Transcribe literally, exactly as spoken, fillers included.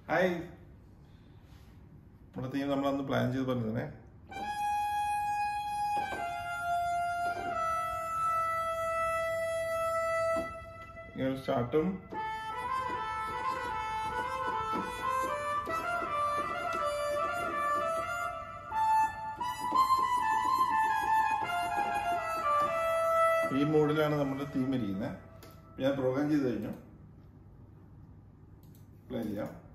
Hi, നമ്മുടെ theme നമ്മളന്ന് plan ചെയ്ത് പറഞ്ഞേ. ഇങ്ങനെ സ്റ്റാർട്ടും ഈ മോഡിലാണ് നമ്മുടെ തീം ഇരിക്കുന്നത്. ഞാൻ പ്രോഗ്രാം ചെയ്ത് കഴിഞ്ഞു. പ്ലേ ചെയ്യാം.